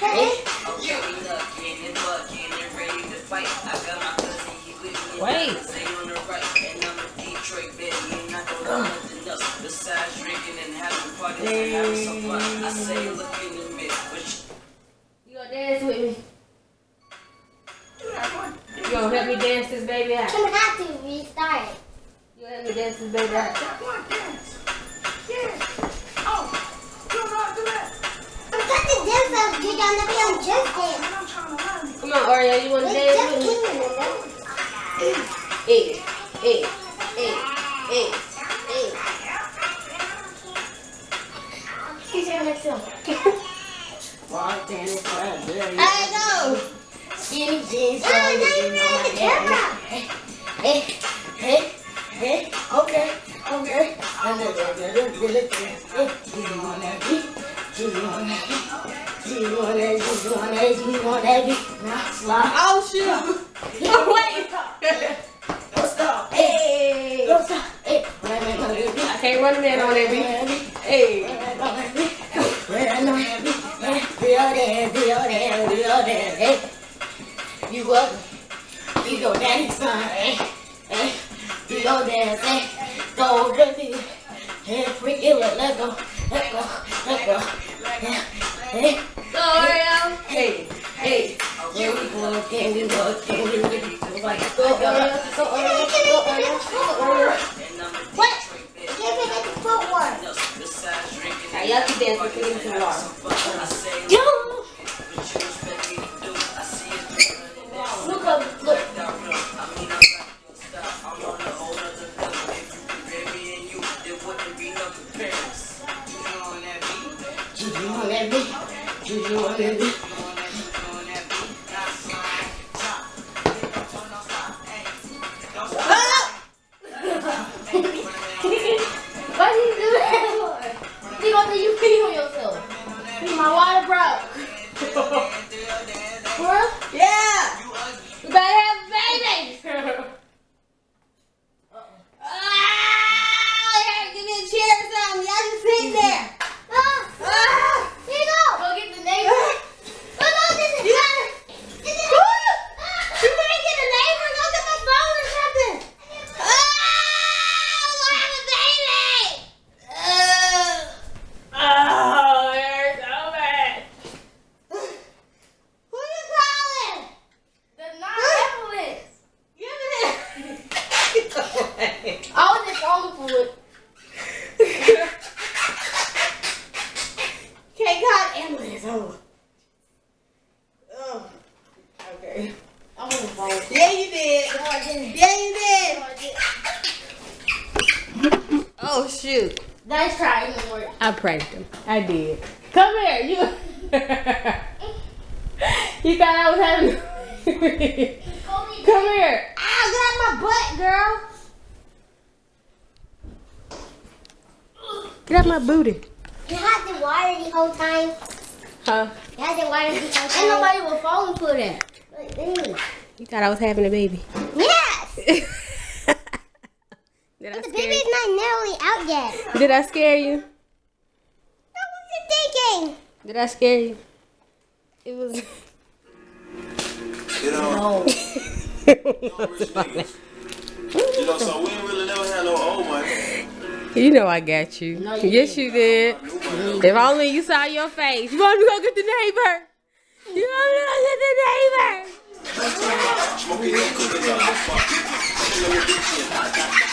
Wait. You gonna dance with me? You gonna help me dance this baby out? I'm gonna have to restart. You gonna help me dance this baby out? Come on, Oreo, you wanna dance with me? Hey. He's here next to him. I go. Skinny jeans. Oh, now you're in the camera. Hey. Okay. You want that beat? Now slide. Oh shoot! Wait! Let's go. Hey. Let's go. Hey. I can't run that on that beat. Hey. Hey. You up? You go daddy son. Hey. Do your dance. Hey. Go dirty. Hey, freaky, let go. Hey. Go Oreo. Hey. Can we go? What? Give me the footwork. Now y'all keep dancing for me tomorrow. Look up, look. Juju on that beat. Why do you do that for? You gonna do you pee on yourself? My water broke. Bro? Yeah! You better have a baby! Give me a chair or something. Y'all just sit there. Here you go. Go get the neighbor. No, this is better. You better get a neighbor. Go get my phone or something. I have a baby. Oh, it's so bad. Who you calling? The non-ambulance. Give me that. I was just calling for it. Can't call the ambulance. Oh. Okay. I'm on the phone. Yeah, you did. No, I didn't. Yeah, you did. No, I didn't. Oh, shoot. Nice try. It didn't work. I pranked him. I did. Come here. You. You thought I was having. Come here. Ow, get out my butt, girl. Get out my booty. You had the water the whole time. Huh? You had the water the whole time. And nobody was falling for that. Like, dang. You thought I was having a baby. Yes. Did I But the scare baby's you? not nearly out yet. Did I scare you? What was you thinking? Did I scare you? It was. You know, No. rich niggas. You know, so we ain't really never had no old money. You know I got you. No, you Yes, you did. If only you saw your face. You want me to go get the neighbor? You want me to go get the neighbor? Smoking your cookies on the fuck.